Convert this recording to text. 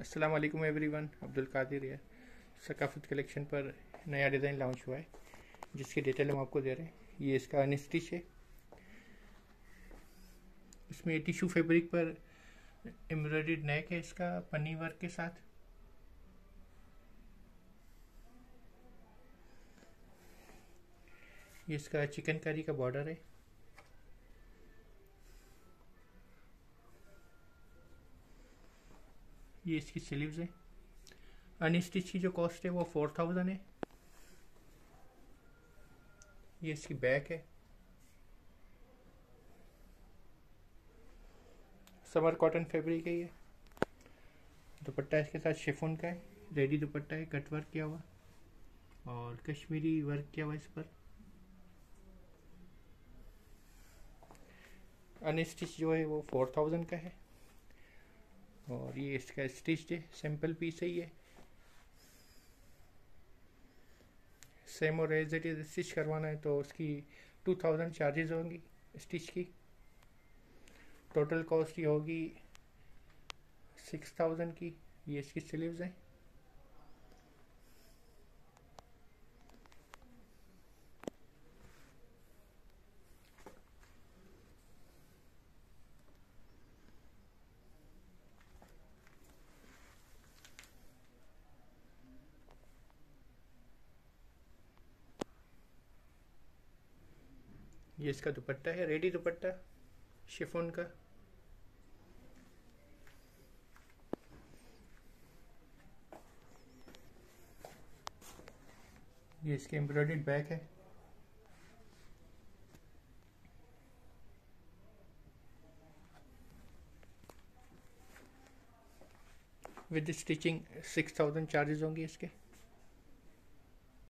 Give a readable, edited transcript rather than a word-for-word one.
अस्सलाम वालेकुम एवरीवन, अब्दुल कादिर है। सकाफत कलेक्शन पर नया डिज़ाइन लॉन्च हुआ है जिसकी डिटेल हम आपको दे रहे हैं। ये इसका अनस्टिच है। इसमें टिश्यू फैब्रिक पर एम्ब्रॉयडर्ड नेक है इसका पन्नी वर्क के साथ। ये इसका चिकनकारी का बॉर्डर है। ये इसकी स्लीव्स है। अनस्टिच की जो कॉस्ट है वो 4000 है। ये इसकी बैक है। समर कॉटन फैब्रिक है ये। दुपट्टा इसके साथ शिफॉन का है, रेडी दुपट्टा है, कट वर्क किया हुआ और कश्मीरी वर्क किया हुआ इस पर। अनस्टिच जो है वो 4000 का है और ये इसका स्टिच है, सिंपल पीस है ये। सेम और एज इट इज स्टिच करवाना है तो उसकी 2000 चार्जेस होंगी स्टिच की। टोटल कॉस्ट ये होगी 6000 की। ये इसकी स्लीव्स हैं। ये इसका दुपट्टा है, रेडी दुपट्टा शिफॉन का। ये इसके एम्ब्रॉयडर्ड बैक है। विद स्टिचिंग 6000 चार्जेस होंगे इसके।